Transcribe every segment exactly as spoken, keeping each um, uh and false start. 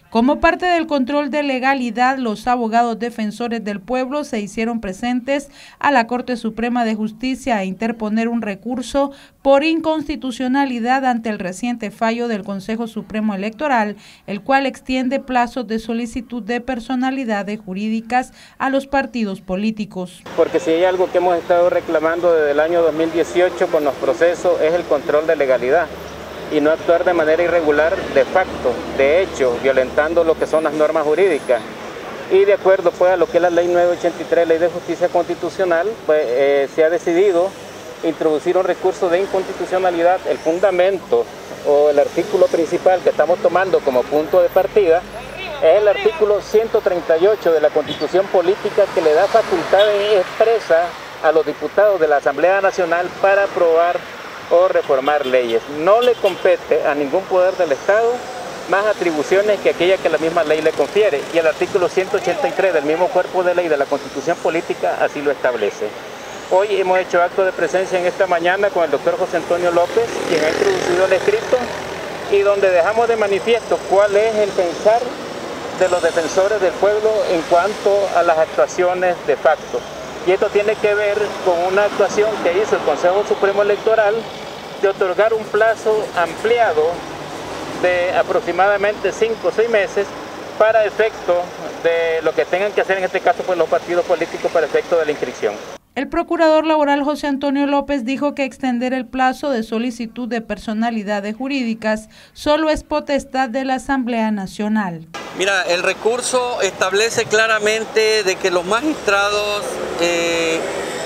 Como parte del control de legalidad, los abogados defensores del pueblo se hicieron presentes a la Corte Suprema de Justicia a interponer un recurso por inconstitucionalidad ante el reciente fallo del Consejo Supremo Electoral, el cual extiende plazos de solicitud de personalidades jurídicas a los partidos políticos. Porque si hay algo que hemos estado reclamando desde el año dos mil dieciocho con los procesos es el control de legalidad y no actuar de manera irregular de facto, de hecho, violentando lo que son las normas jurídicas. Y de acuerdo pues, a lo que es la ley nueve ochenta y tres, Ley de Justicia Constitucional, pues eh, se ha decidido introducir un recurso de inconstitucionalidad. El fundamento o el artículo principal que estamos tomando como punto de partida es el artículo ciento treinta y ocho de la Constitución Política, que le da facultades expresas a los diputados de la Asamblea Nacional para aprobar o reformar leyes. No le compete a ningún poder del Estado más atribuciones que aquellas que la misma ley le confiere, y el artículo ciento ochenta y tres del mismo cuerpo de ley de la Constitución Política así lo establece. Hoy hemos hecho acto de presencia en esta mañana con el doctor José Antonio López, quien ha introducido el escrito, y donde dejamos de manifiesto cuál es el pensar de los defensores del pueblo en cuanto a las actuaciones de facto. Y esto tiene que ver con una actuación que hizo el Consejo Supremo Electoral de otorgar un plazo ampliado de aproximadamente cinco o seis meses para efecto de lo que tengan que hacer en este caso pues los partidos políticos para efecto de la inscripción. El procurador laboral José Antonio López dijo que extender el plazo de solicitud de personalidades jurídicas solo es potestad de la Asamblea Nacional. Mira, el recurso establece claramente de que los magistrados eh,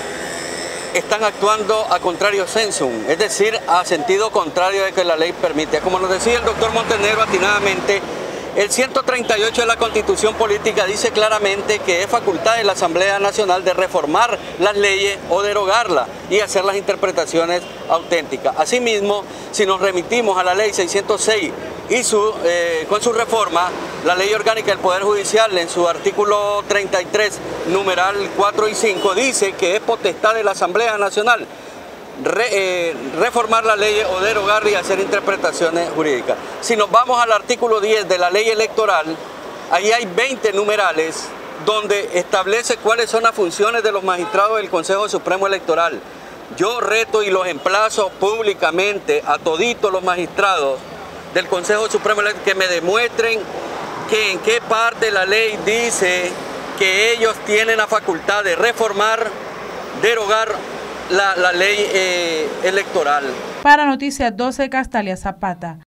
están actuando a contrario sensum, es decir, a sentido contrario de que la ley permite. Como nos decía el doctor Montenegro atinadamente, el ciento treinta y ocho de la Constitución Política dice claramente que es facultad de la Asamblea Nacional de reformar las leyes o derogarlas y hacer las interpretaciones auténticas. Asimismo, si nos remitimos a la ley seiscientos seis y su, eh, con su reforma, la Ley Orgánica del Poder Judicial en su artículo treinta y tres, numeral cuatro y cinco, dice que es potestad de la Asamblea Nacional Re, eh, reformar la ley o derogarla y hacer interpretaciones jurídicas. Si nos vamos al artículo diez de la ley electoral, ahí hay veinte numerales donde establece cuáles son las funciones de los magistrados del Consejo Supremo Electoral. Yo reto y los emplazo públicamente a toditos los magistrados del Consejo Supremo Electoral que me demuestren que en qué parte de la ley dice que ellos tienen la facultad de reformar, derogar La, la ley eh, electoral. Para Noticias doce, Castalia Zapata.